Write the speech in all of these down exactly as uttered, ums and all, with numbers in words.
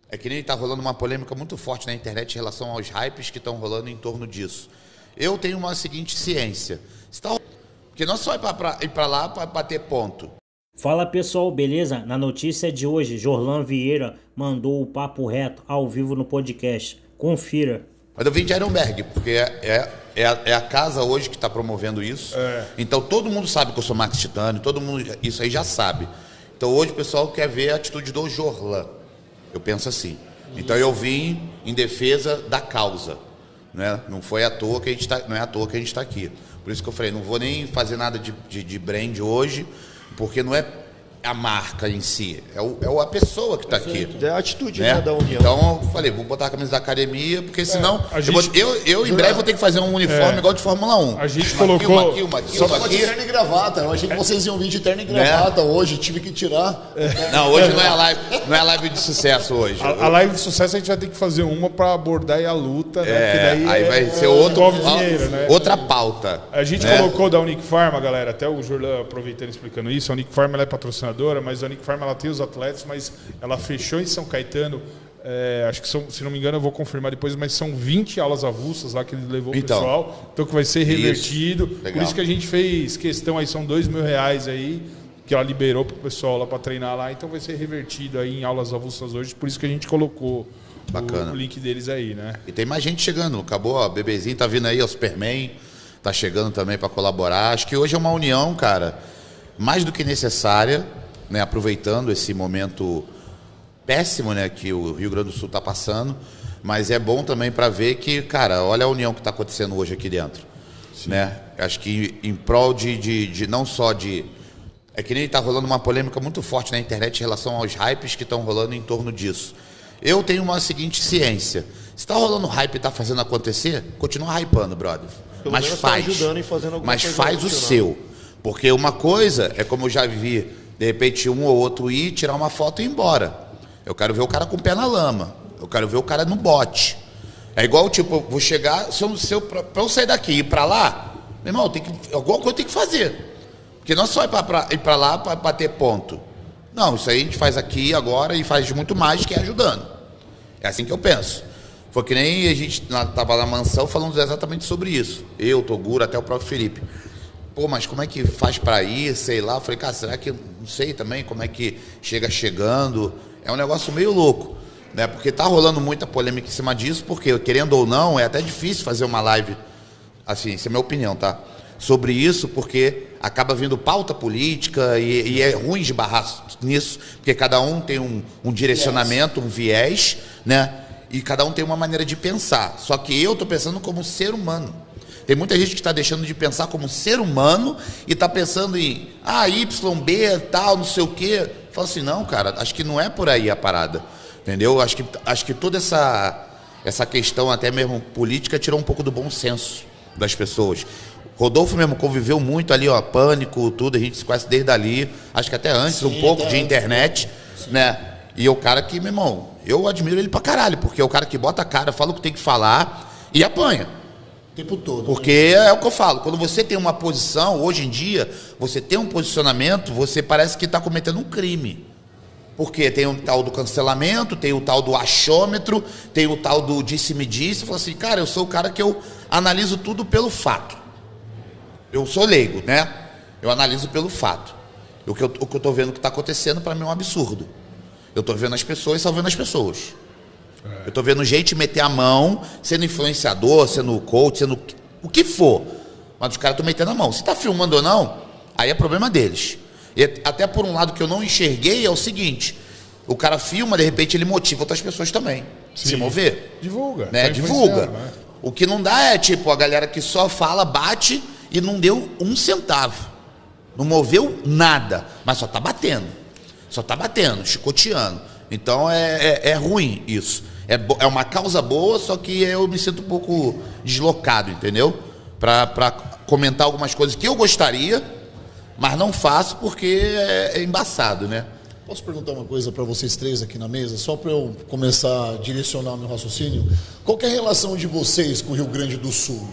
É que nem tá rolando uma polêmica muito forte na internet em relação aos hypes que estão rolando em torno disso. Eu tenho uma seguinte ciência. Se tá... Porque não só ir para ir para lá para bater ponto. Fala pessoal, beleza? Na notícia de hoje, Jorlan Vieira mandou o papo reto ao vivo no podcast. Confira. Mas eu vim de Ironberg, porque é, é, é, a, é a casa hoje que está promovendo isso. É. Então todo mundo sabe que eu sou Max Titânio, todo mundo isso aí já sabe. Então hoje o pessoal quer ver a atitude do Jorlan. Eu penso assim. Então eu vim em defesa da causa. Né? Não foi à toa que a gente tá, não é à toa que a gente está aqui. Por isso que eu falei, não vou nem fazer nada de, de, de brand hoje, porque não é a marca em si, é, o, é a pessoa que está aqui. É a atitude, né, da União. Então eu falei, vou botar a camisa da academia, porque senão é, gente, eu, vou, eu, eu em breve vou ter que fazer um uniforme é, igual de Fórmula um. A gente uma colocou... Aqui, uma aqui, só uma aqui, aqui. De terno e gravata. Eu achei que vocês iam vir de terno e gravata é. hoje, tive que tirar. É. Não, hoje não é, a live, não é a live de sucesso hoje. A, a live de sucesso a gente vai ter que fazer uma para abordar aí a luta, né? É, daí aí é, vai ser outro, dinheiro, né? outra pauta. A gente né? colocou da Unic Pharma, galera, até o Jorlan aproveitando e explicando isso, a Unic Pharma ela é patrocinadora, mas a Unic Pharma ela tem os atletas, mas ela fechou em São Caetano, é, acho que são, se não me engano eu vou confirmar depois, mas são vinte aulas avulsas lá que ele levou o então, pessoal, então que vai ser revertido, isso, por isso que a gente fez questão aí, são dois mil reais aí, que ela liberou pro pessoal lá para treinar lá, então vai ser revertido aí em aulas avulsas hoje, por isso que a gente colocou o, o link deles aí, né? E tem mais gente chegando, acabou, ó, bebezinho tá vindo aí, o Superman tá chegando também para colaborar, acho que hoje é uma união, cara, mais do que necessária, né, aproveitando esse momento péssimo, né, que o Rio Grande do Sul está passando, mas é bom também para ver que, cara, olha a união que está acontecendo hoje aqui dentro. Né? Acho que em prol de, de, de não só de... É que nem está rolando uma polêmica muito forte na internet em relação aos hypes que estão rolando em torno disso. Eu tenho uma seguinte ciência. Se está rolando hype e está fazendo acontecer, continua hypando, brother. Pelo mas faz. Tá ajudando em fazendo alguma mas coisa faz o seu. Porque uma coisa é como eu já vi, de repente um ou outro ir, tirar uma foto e ir embora. Eu quero ver o cara com o pé na lama. Eu quero ver o cara no bote. É igual, tipo, eu vou chegar, se eu, se eu, pra, pra eu sair daqui e ir pra lá, meu irmão, tem que, alguma coisa tem que fazer. Porque não é só ir pra, pra, ir pra lá pra bater ponto. Não, isso aí a gente faz aqui agora e faz muito mais que é ajudando. É assim que eu penso. Foi que nem a gente estava na mansão falando exatamente sobre isso. Eu, Toguro, até o próprio Felipe. Pô, mas como é que faz para ir, sei lá? Eu falei, cara, será que... Não sei também como é que chega chegando. É um negócio meio louco, né? Porque tá rolando muita polêmica em cima disso, porque, querendo ou não, é até difícil fazer uma live, assim, essa é a minha opinião, tá? Sobre isso, porque acaba vindo pauta política e, e é ruim esbarrar nisso, porque cada um tem um, um direcionamento, um viés, né? E cada um tem uma maneira de pensar. Só que eu tô pensando como ser humano. Tem muita gente que está deixando de pensar como ser humano e está pensando em ah, Y, B, tal, não sei o quê. Fala assim, não, cara, acho que não é por aí a parada. Entendeu? Acho que, acho que toda essa, essa questão, até mesmo política, tirou um pouco do bom senso das pessoas. Rodolfo mesmo conviveu muito ali, ó, pânico, tudo, a gente se conhece desde ali, acho que até antes, Sim, um pouco é. de internet, Sim. né? E é o cara que, meu irmão, eu admiro ele pra caralho, porque é o cara que bota a cara, fala o que tem que falar e apanha. O tempo todo. Porque né? é o que eu falo, quando você tem uma posição, hoje em dia, você tem um posicionamento, você parece que está cometendo um crime. Porque tem o tal do cancelamento, tem o tal do achômetro, tem o tal do disse-me-disse. Fala assim, cara, eu sou o cara que eu analiso tudo pelo fato. Eu sou leigo, né? Eu analiso pelo fato. O que eu, o que eu tô vendo que está acontecendo, para mim, é um absurdo. Eu tô vendo as pessoas salvando as pessoas. Eu tô vendo gente meter a mão, sendo influenciador, sendo coach, sendo o que for. Mas os caras estão metendo a mão. Se tá filmando ou não, aí é problema deles. E até por um lado que eu não enxerguei é o seguinte: o cara filma, de repente ele motiva outras pessoas também. Sim. Se mover. Divulga. Né? Divulga. Né? O que não dá é tipo a galera que só fala, bate e não deu um centavo. Não moveu nada, mas só tá batendo. Só tá batendo, chicoteando. Então é, é, é ruim isso. É, é uma causa boa, só que eu me sinto um pouco deslocado, entendeu? Para comentar algumas coisas que eu gostaria, mas não faço porque é, é embaçado, né? Posso perguntar uma coisa para vocês três aqui na mesa, só para eu começar a direcionar meu raciocínio? Qual que é a relação de vocês com o Rio Grande do Sul?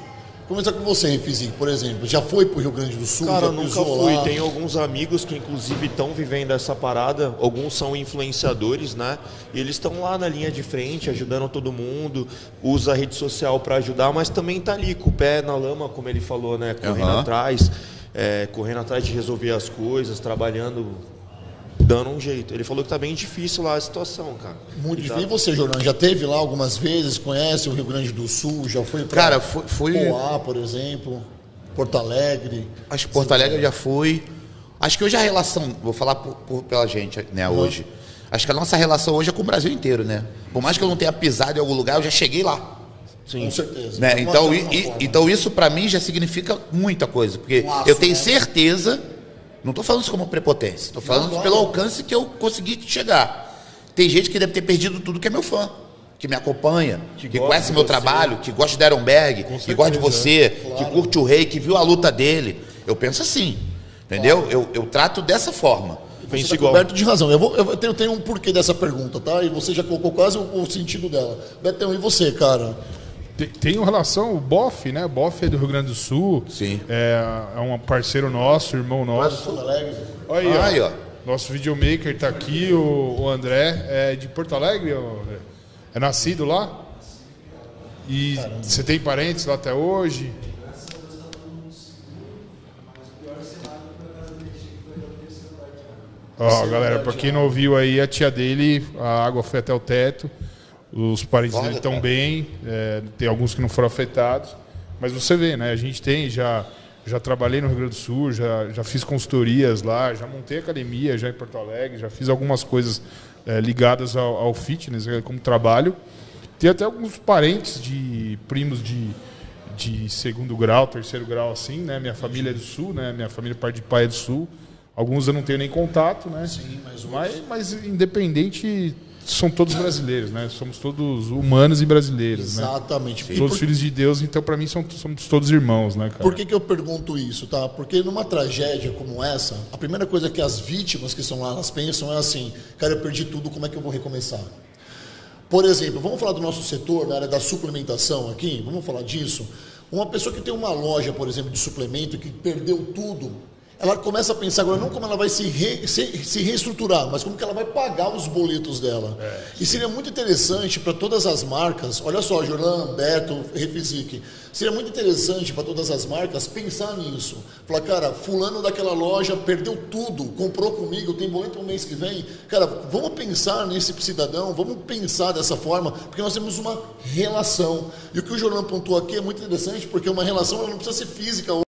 Começar com você, Refizique, por exemplo. Já foi pro Rio Grande do Sul? Cara, já nunca pisou fui. lá? Tem alguns amigos que inclusive estão vivendo essa parada. Alguns são influenciadores, né? E eles estão lá na linha de frente, ajudando todo mundo. Usa a rede social para ajudar, mas também tá ali com o pé na lama, como ele falou, né? Correndo Uhum. atrás, é, correndo atrás de resolver as coisas, trabalhando, dando um jeito. Ele falou que tá bem difícil lá a situação, cara. Muito E tá- difícil. E você, Jornal, já teve lá algumas vezes? Conhece o Rio Grande do Sul? Já foi pra Cara, fui- fui- Poá, por exemplo? Porto Alegre? Acho que Porto Alegre eu já fui. Acho que hoje a relação, vou falar por, por- pela gente, né, hoje. Acho que a nossa relação hoje é com o Brasil inteiro, né? Por mais que eu não tenha pisado em algum lugar, eu já cheguei lá. Com certeza. Né? De uma- Então, de e- uma e- forma. então isso pra mim já significa muita coisa. Porque Um laço, eu tenho né? certeza, não estou falando isso como prepotência, estou falando Não, pelo claro. alcance que eu consegui chegar. Tem gente que deve ter perdido tudo que é meu fã, que me acompanha, que, gosta conhece de meu você. trabalho, que gosta de Ironberg, que gosta de você, que curte o Rei, que viu a luta dele. Eu penso assim, entendeu? Eu, eu trato dessa forma. Pensa Você tá igual. coberto de razão. Eu, vou, eu tenho, tenho um porquê dessa pergunta, tá? E você já colocou quase o, o sentido dela. Betão, e você, cara? Tem, tem uma relação, o Boff, né? Boff é do Rio Grande do Sul. Sim. É, é um parceiro nosso, irmão nosso. Porto Alegre? Olha aí, Aí, ó. ó. Nosso videomaker tá aqui, o, o André, é de Porto Alegre, ó, é nascido lá. E você tem parentes lá até hoje? Ó, galera, pra quem não ouviu aí, a tia dele, a água foi até o teto. Os parentes Olha, dele estão cara. bem, é, tem alguns que não foram afetados. Mas você vê, né? A gente tem, já, já trabalhei no Rio Grande do Sul, já, já fiz consultorias lá, já montei academia já em Porto Alegre, já fiz algumas coisas é, ligadas ao, ao fitness, né, como trabalho. Tem até alguns parentes de primos de, de segundo grau, terceiro grau, assim, né? Minha família é do Sul, né? Minha família, parte de pai é do Sul. Alguns eu não tenho nem contato, né? Sim, mas, mas, mas independente, são todos brasileiros, né? Somos todos humanos e brasileiros, né? Exatamente. E Todos por, filhos de Deus, então para mim são, somos todos irmãos, né, cara? por que, que eu pergunto isso, tá? Porque numa tragédia como essa, a primeira coisa que as vítimas que estão lá, elas pensam é assim, cara, eu perdi tudo, como é que eu vou recomeçar? Por exemplo, vamos falar do nosso setor, na área da suplementação aqui, vamos falar disso. Uma pessoa que tem uma loja, por exemplo, de suplemento, que perdeu tudo, ela começa a pensar agora não como ela vai se, re, se, se reestruturar, mas como que ela vai pagar os boletos dela. É. E seria muito interessante para todas as marcas, olha só, Jorlan, Beto, Refizique, seria muito interessante para todas as marcas pensar nisso. Falar, cara, fulano daquela loja perdeu tudo, comprou comigo, tem boleto no mês que vem. Cara, vamos pensar nesse cidadão, vamos pensar dessa forma, porque nós temos uma relação. E o que o Jorlan pontuou aqui é muito interessante, porque uma relação ela não precisa ser física.